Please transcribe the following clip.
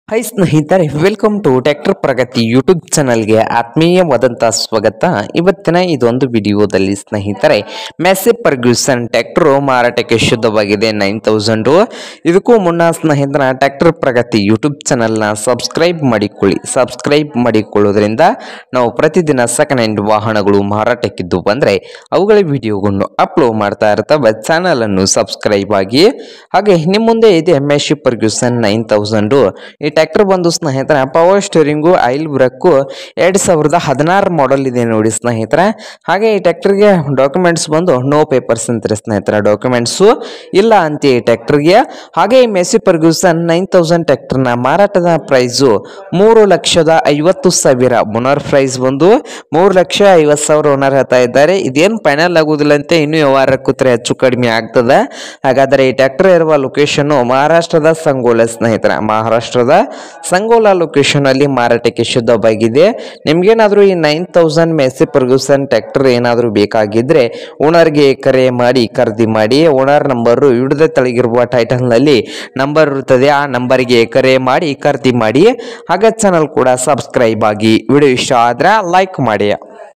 Hi ಸ್ನೇಹಿತರೆ, welcome to tractor Pragati YouTube ಚಾನಲ್ಗೆ ಆತ್ಮೀಯವಾದಂಥ ಸ್ವಾಗತ. ಇವತ್ತಿನ ಇದೊಂದು ವಿಡಿಯೋದಲ್ಲಿ ಸ್ನೇಹಿತರೆ, ಮೆಸ್ಸಿ ಫರ್ಗ್ಯೂಸನ್ ಟ್ರ್ಯಾಕ್ಟರ್ ಮಾರಾಟಕ್ಕೆ ಶುದ್ಧವಾಗಿದೆ 9000. ಇದಕ್ಕೂ ಮುನ್ನ ಸ್ನೇಹಿತರ ಟ್ರ್ಯಾಕ್ಟರ್ ಪ್ರಗತಿ ಯೂಟ್ಯೂಬ್ ಚಾನಲ್ನ ಸಬ್ಸ್ಕ್ರೈಬ್ ಮಾಡಿಕೊಳ್ಳಿ. ಸಬ್ಸ್ಕ್ರೈಬ್ ಮಾಡಿಕೊಳ್ಳೋದ್ರಿಂದ ನಾವು ಪ್ರತಿದಿನ ಸೆಕೆಂಡ್ ಹ್ಯಾಂಡ್ ವಾಹನಗಳು ಮಾರಾಟಕ್ಕಿದ್ದು ಬಂದರೆ ಅವುಗಳ ವಿಡಿಯೋಗಳನ್ನು ಅಪ್ಲೋಡ್ ಮಾಡ್ತಾ ಇರ್ತವೆ. ಚಾನಲನ್ನು ಸಬ್ಸ್ಕ್ರೈಬ್ ಆಗಿ. ಹಾಗೆ ನಿಮ್ಮ ಮುಂದೆ ಇದೆ ಮೆಸ್ಸಿ ಫರ್ಗ್ಯೂಸನ್ 9000. ಈ ಟ್ರ್ಯಾಕ್ಟರ್ ಬಂದು ಸ್ನೇಹಿತರೆ power steering, oil brake 2016 model ಇದೆ ನೋಡಿ ಸ್ನೇಹಿತರೆ. ಹಾಗೆ ಈ ಟ್ರ್ಯಾಕ್ಟರ್ಗೆ ಡಾಕ್ಯುಮೆಂಟ್ಸ್ ಬಂದು ನೋ ಪೇಪರ್ಸ್ ಅಂತಾರೆ ಸ್ನೇಹಿತರೆ, ಡಾಕ್ಯುಮೆಂಟ್ಸು ಇಲ್ಲ ಅಂತ ಈ ಟ್ರ್ಯಾಕ್ಟರ್ಗೆ. ಹಾಗೆ ಈ ಮೆಸ್ಸಿ ಫರ್ಗ್ಯೂಸನ್ 9000 ಟ್ರ್ಯಾಕ್ಟರ್ನ ಮಾರಾಟದ ಪ್ರೈಸು 3,50,000. ಓನರ್ ಪ್ರೈಸ್ ಬಂದು 3,50,000 ಓನರ್ ಹೇಳ್ತಾ ಇದ್ದಾರೆ. ಇದೇನು ಫೈನಲ್ ಆಗುದಿಲ್ಲ ಅಂತ, ಇನ್ನೂ ವ್ಯವಹಾರ ಕೂತ್ರೆ ಹೆಚ್ಚು ಕಡಿಮೆ ಆಗ್ತದೆ. ಹಾಗಾದರೆ ಈ ಟ್ರ್ಯಾಕ್ಟರ್ ಇರುವ ಲೊಕೇಶನ್ ಮಹಾರಾಷ್ಟ್ರದ ಸಂಗೋಲ ಸ್ನೇಹಿತರೆ, ಮಹಾರಾಷ್ಟ್ರದ ಸಂಗೋಲ ಲೊಕೇಶನ್ ಅಲ್ಲಿ ಮಾರಾಟಕ್ಕೆ ಶುದ್ಧವಾಗಿದೆ. ನಿಮ್ಗೇನಾದ್ರೂ ಈ 9000 ಮೆಸ್ಸಿ ಫರ್ಗ್ಯೂಸನ್ ಟ್ರ್ಯಾಕ್ಟರ್ ಏನಾದರೂ ಬೇಕಾಗಿದ್ರೆ ಓನರ್ಗೆ ಕರೆ ಮಾಡಿ ಖರೀದಿ ಮಾಡಿ. ಓನರ್ ನಂಬರು ವಿಡಿಯೋದ ತೆಳಗಿರುವ ಟೈಟಲ್ ನಲ್ಲಿ ನಂಬರ್ ಇರುತ್ತದೆ, ಆ ನಂಬರ್ಗೆ ಕರೆ ಮಾಡಿ ಖರೀದಿ ಮಾಡಿ. ಹಾಗೆ ಚಾನಲ್ ಕೂಡ ಸಬ್ಸ್ಕ್ರೈಬ್ ಆಗಿ. ವಿಡಿಯೋ ಇಷ್ಟ ಆದ್ರೆ ಲೈಕ್ ಮಾಡಿ.